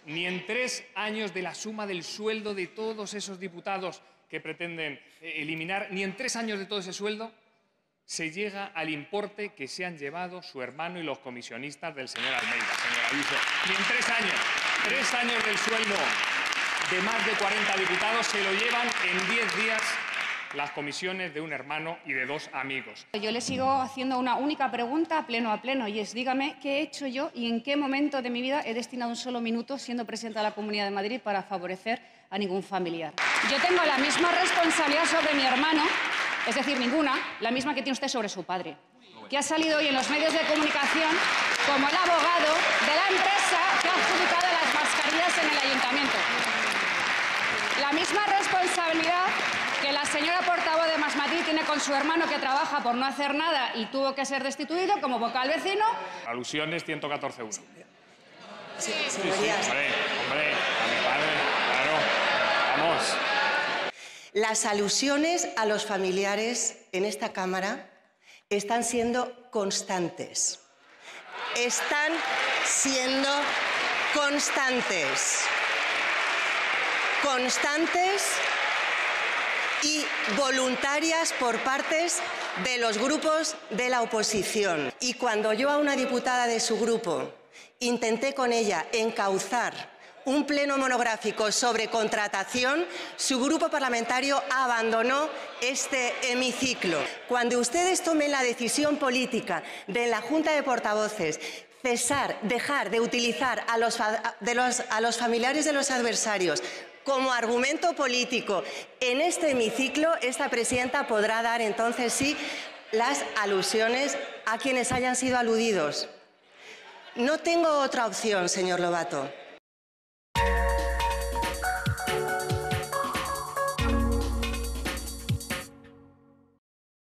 ni en 3 años de la suma del sueldo de todos esos diputados que pretenden eliminar, ni en 3 años de todo ese sueldo, se llega al importe que se han llevado su hermano y los comisionistas del señor Almeida, señor Ayuso. Ni en 3 años. 3 años del sueldo de más de 40 diputados se lo llevan en 10 días las comisiones de un hermano y de 2 amigos. Yo le sigo haciendo una única pregunta pleno a pleno, y es: dígame qué he hecho yo y en qué momento de mi vida he destinado un solo minuto, siendo presidenta de la Comunidad de Madrid, para favorecer a ningún familiar. Yo tengo la misma responsabilidad sobre mi hermano, es decir, ninguna, la misma que tiene usted sobre su padre, que ha salido hoy en los medios de comunicación como el abogado de la empresa que ha adjudicado las mascarillas en el ayuntamiento. La misma responsabilidad que la señora portavoz de Más Madrid tiene con su hermano, que trabaja por no hacer nada y tuvo que ser destituido como vocal vecino. Alusiones 114.1. Sí, señorías. Hombre, a mi padre, claro, vamos. Las alusiones a los familiares en esta Cámara están siendo constantes. Están siendo constantes. Constantes y voluntarias por partes de los grupos de la oposición. Y cuando yo a una diputada de su grupo intenté con ella encauzar un pleno monográfico sobre contratación, su grupo parlamentario abandonó este hemiciclo. Cuando ustedes tomen la decisión política de la Junta de Portavoces dejar de utilizar a los familiares de los adversarios como argumento político en este hemiciclo, esta presidenta podrá dar entonces sí las alusiones a quienes hayan sido aludidos. No tengo otra opción, señor Lobato.